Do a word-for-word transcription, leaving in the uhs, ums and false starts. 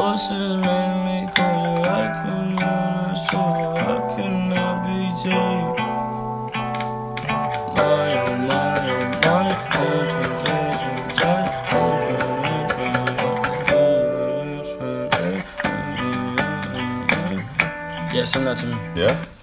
forces made me colder. I could not show, I cannot be tamed. My oh my oh my, concentration tight. Yeah, sing that to me. Yeah?